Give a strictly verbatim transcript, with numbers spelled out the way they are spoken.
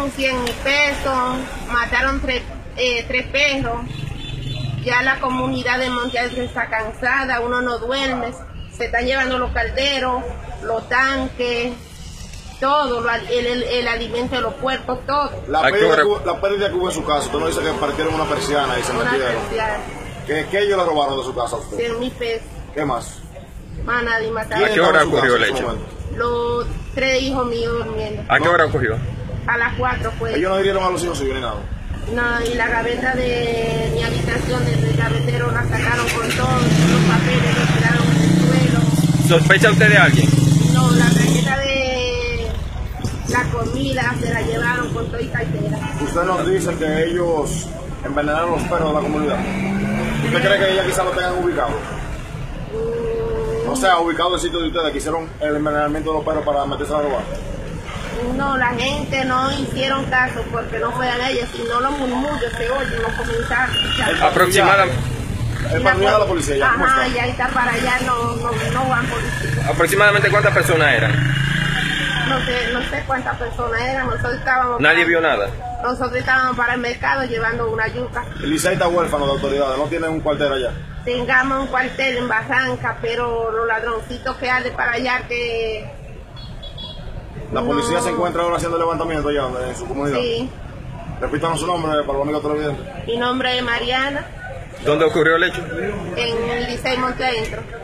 dieron cien mil pesos, mataron tres, eh, tres perros. Ya la comunidad de Monte Alto está cansada, uno no duerme, se están llevando los calderos, los tanques, todo, el, el, el alimento de los puercos, todo. La pérdida, que, la pérdida que hubo en su casa, usted nos dice que partieron una persiana y se una metieron. Persiana. ¿Qué, ¿Qué ellos le robaron de su casa a usted? cien mil pesos. ¿Qué más? Más nadie mataron. ¿A qué hora ocurrió el hecho? Los tres hijos míos durmiendo. ¿A qué hora ocurrió? A las cuatro fue. ¿Ellos no hirieron a los hijos suyos ni nada? No, y la gaveta de mi habitación del gavetero la sacaron con todos los papeles, los tiraron en el suelo. ¿Sospecha usted de alguien? No, la tarjeta de la comida se la llevaron con todo y cartera. Usted nos dice que ellos envenenaron los perros de la comunidad. ¿Usted cree que ellas quizás lo tengan ubicado? Mm. O sea, ubicado el sitio de ustedes que hicieron el envenenamiento de los perros para meterse a robar. No, la gente no hicieron caso porque no fueran ellos, sino los murmullos se oyen, no comenzaron a escuchar. Aproximadamente. El patrullaje de la policía, ya. ¿Cómo Ajá, está? ya está para allá, no, no, no van policías. ¿Aproximadamente cuántas personas eran? No sé, no sé cuántas personas eran, nosotros estábamos... ¿Nadie para, vio nada? Nosotros estábamos para el mercado llevando una yuca. El Licey está huérfano de autoridades, no tienen un cuartel allá. Tengamos un cuartel en Barranca, pero los ladroncitos que hay de para allá que... La policía no. Se encuentra ahora haciendo levantamiento allá en su comunidad. Sí. Repítanos su nombre para los amigos televidentes. Mi nombre es Mariana. ¿Dónde ocurrió el hecho? En el Licey Monte Adentro.